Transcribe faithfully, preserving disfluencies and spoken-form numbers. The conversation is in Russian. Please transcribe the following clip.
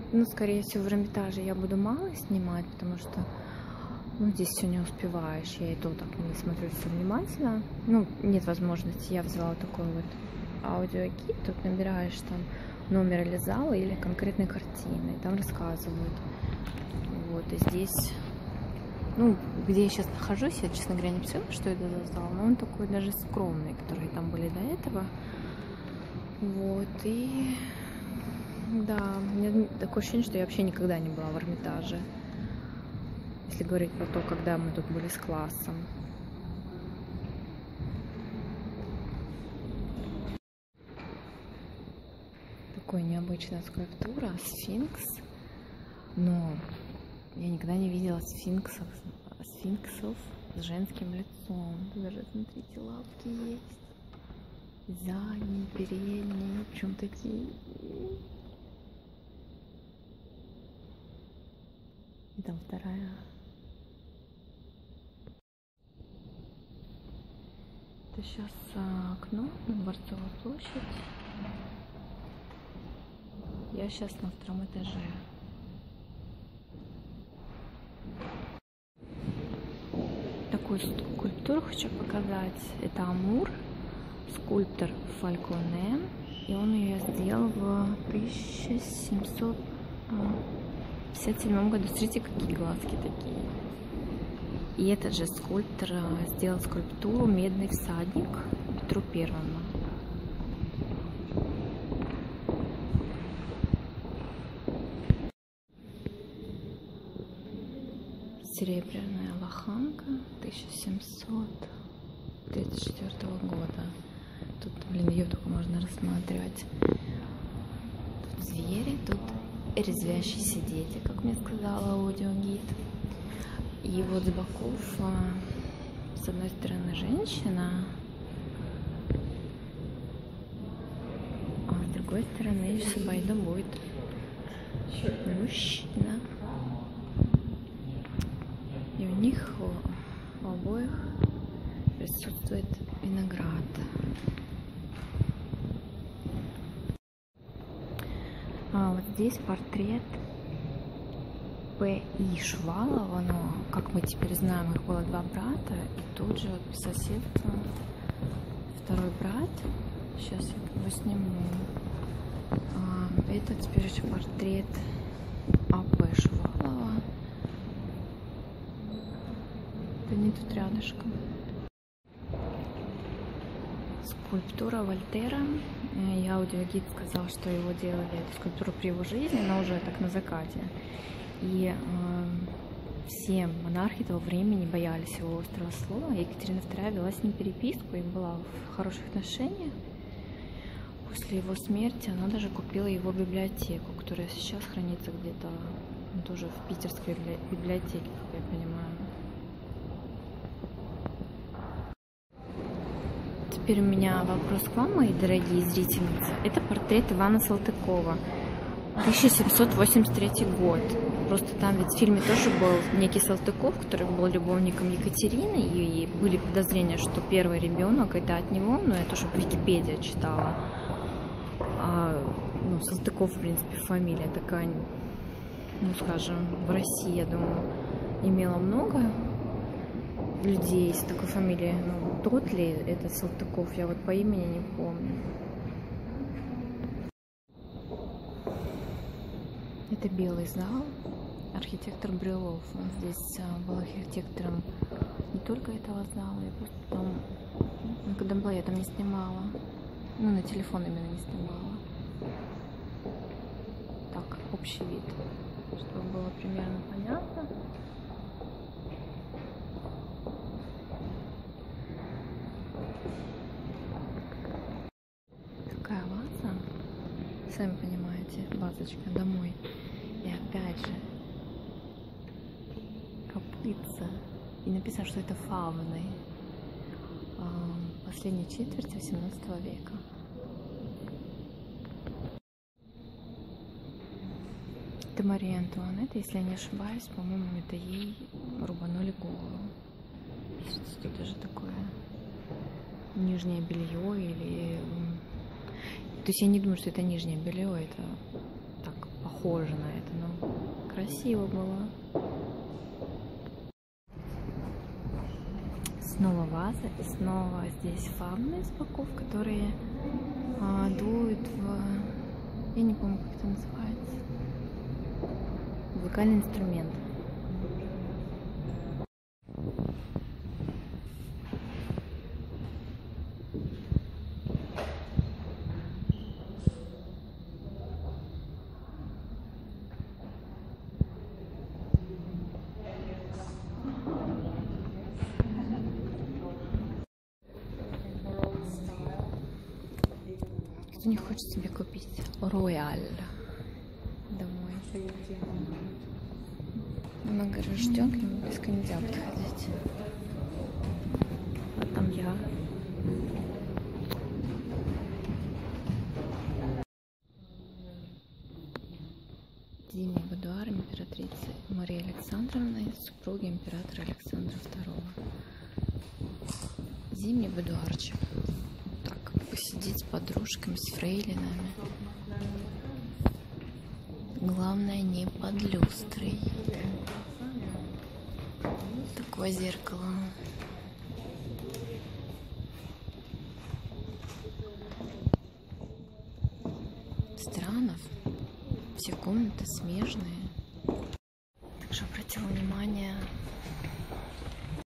Ну, скорее всего, в Эрмитаже я буду мало снимать, потому что, ну, здесь все не успеваешь. Я и то так не смотрю все внимательно. Ну, нет возможности. Я взяла вот такой вот аудиогид. Тут набираешь там номер или зала, или конкретной картины. И там рассказывают. Вот, и здесь, ну, где я сейчас нахожусь, я, честно говоря, не представляю, что это за зал, но он такой даже скромный, которые там были до этого. Вот, и да, у меня такое ощущение, что я вообще никогда не была в Эрмитаже, если говорить про то, когда мы тут были с классом. Такой необычная скульптура, сфинкс, но я никогда не видела сфинксов, сфинксов с женским лицом. Даже, смотрите, лапки есть, задние, передние, причем такие. И там вторая. Это сейчас окно на Дворцовую площадь. Я сейчас на втором этаже. Такую скульптуру хочу показать. Это Амур, скульптор Фальконе, и он ее сделал в тысяча семьсот пятьдесят седьмом году. Смотрите, какие глазки такие. И этот же скульптор сделал скульптуру «Медный всадник» Петру Первому. Серебряная лоханка тысяча семьсот тридцать четвёртого года. Тут, блин, ее только можно рассматривать. Тут звери, тут резвящиеся дети, как мне сказала аудиогид. И вот с боков, с одной стороны, женщина, а с другой стороны, Сибайда будет мужчина. И у них у обоих присутствует виноград. А вот здесь портрет П И Шувалова, но, как мы теперь знаем, их было два брата, и тут же вот по соседству второй брат. Сейчас я его сниму. А, это теперь еще портрет А П Шувалова. Они тут рядышком. Скульптура Вольтера. И аудиогид сказал, что его делали, эту скульптуру при его жизни, но уже так на закате. И э, все монархи того времени боялись его острого слова. Екатерина Вторая вела с ним переписку и была в хороших отношениях. После его смерти она даже купила его библиотеку, которая сейчас хранится где-то, ну, тоже в питерской библиотеке, как я понимаю. Теперь у меня вопрос к вам, мои дорогие зрительницы. Это портрет Ивана Салтыкова, тысяча семьсот восемьдесят третий год. Просто там ведь в фильме тоже был некий Салтыков, который был любовником Екатерины, и были подозрения, что первый ребенок это от него, но я тоже в Википедии читала. А, ну, Салтыков, в принципе, фамилия такая, ну, скажем, в России, я думаю, имела много людей с такой фамилией. Ну, тот ли это Салтыков, я вот по имени не помню. Это белый зал, архитектор Брюлов. Он здесь был архитектором не только этого зала, я просто там, ну, когда была, я там не снимала. Ну, на телефон именно не снимала. Так, общий вид, чтобы было примерно понятно. Такая ваза, сами понимаете, вазочка домой. И опять же, копытца. И написано, что это фауны последней четверти восемнадцатого века. Это Мария Антуанетта, если я не ошибаюсь, по-моему, это ей рубанули голову. Тут даже такое нижнее белье или... То есть я не думаю, что это нижнее белье, это так, похоже на это, но красиво было. Снова ваза и снова здесь фауны из боков, которые а, дуют в... Я не помню, как это называется. Музыкальный инструмент. Кто не хочет себе купить рояль домой? Много рожден, к нему близко нельзя подходить. Вот там я. Зимний будуар императрицы Марии Александровны и супруги императора Александра второго. Зимний будуарчик. Так, посидеть с подружками, с фрейлинами. Главное, не под люстрой. Такое зеркало. Странно. Все комнаты смежные. Также обратила внимание